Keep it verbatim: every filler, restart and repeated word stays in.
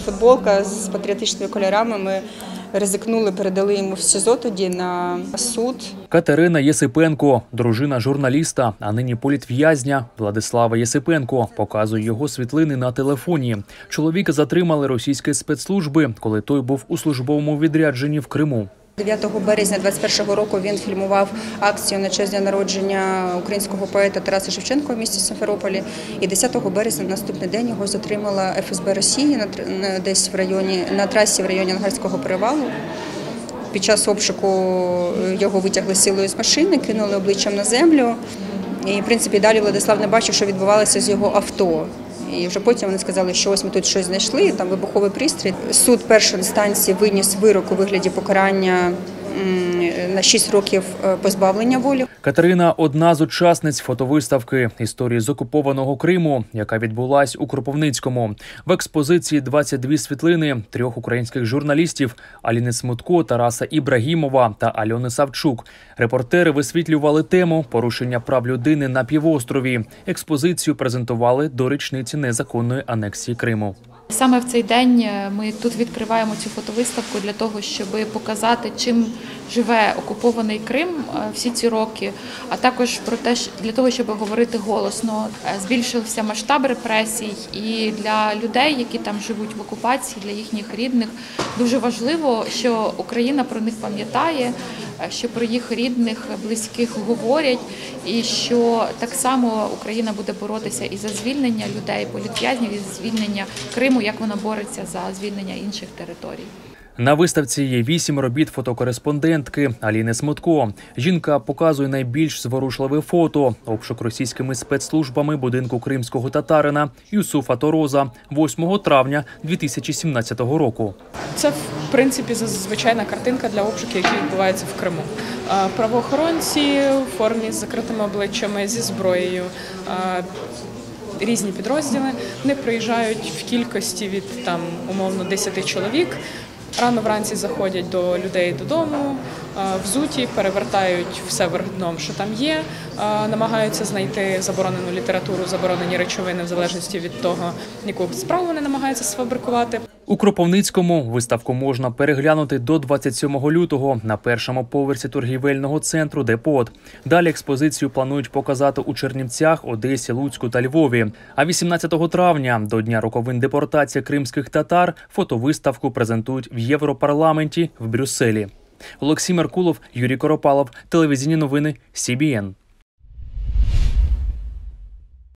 футболка з патріотичними кольорами. Ми ризикнули, передали йому в СІЗО тоді на суд. Катерина Єсипенко, дружина журналіста, а нині політв'язня Владислава Єсипенко, показує його світлини на телефоні. Чоловіка затримали російські спецслужби, коли той був у службовому відрядженні в Криму. дев'ятого березня двадцять першого року він фільмував акцію на честь дня народження українського поета Тараса Шевченка в місті Сімферополі. І десятого березня, наступний день, його затримала еф ес бе Росії десь в районі, на трасі в районі Ангарського перевалу. Під час обшуку його витягли силою з машини, кинули обличчям на землю. І, в принципі, далі Владислав не бачив, що відбувалося з його авто. І вже потім вони сказали, що ось ми тут щось знайшли, там вибуховий пристрій. Суд першої інстанції виніс вирок у вигляді покарання на шість років позбавлення волі. Катерина – одна з учасниць фотовиставки «Історії з окупованого Криму», яка відбулась у Кропивницькому. В експозиції двадцять дві світлини трьох українських журналістів – Аліни Смутко, Тараса Ібрагімова та Альони Савчук. Репортери висвітлювали тему порушення прав людини на півострові. Експозицію презентували до річниці незаконної анексії Криму. Саме в цей день ми тут відкриваємо цю фотовиставку для того, щоб показати, чим живе окупований Крим всі ці роки, а також про те, для того, щоб говорити голосно. Збільшився масштаб репресій, і для людей, які там живуть в окупації, для їхніх рідних, дуже важливо, що Україна про них пам'ятає, що про їх рідних, близьких говорять, і що так само Україна буде боротися і за звільнення людей, політв'язнів, і за звільнення Криму, як вона бореться за звільнення інших територій. На виставці є вісім робіт фотокореспондентки Аліни Смутко. Жінка показує найбільш зворушливе фото – обшук російськими спецслужбами будинку кримського татарина Юсуфа Тороза восьмого травня дві тисячі сімнадцятого року. Це, в принципі, звичайна картинка для обшуків, які відбуваються в Криму. Правоохоронці в формі з закритими обличчями, зі зброєю, різні підрозділи. Вони приїжджають в кількості від, там, умовно, десяти чоловік. Рано вранці заходять до людей додому, взуті, перевертають все вверх дном, що там є, намагаються знайти заборонену літературу, заборонені речовини в залежності від того, яку справу вони намагаються сфабрикувати. У Кропивницькому виставку можна переглянути до двадцять сьомого лютого на першому поверсі торгівельного центру «Депот». Далі експозицію планують показати у Чернівцях, Одесі, Луцьку та Львові. А вісімнадцятого травня, до Дня роковин депортації кримських татар, фотовиставку презентують в Європарламенті в Брюсселі. Олексій Меркулов, Юрій Коропалов, телевізійні новини Сі Бі Ен.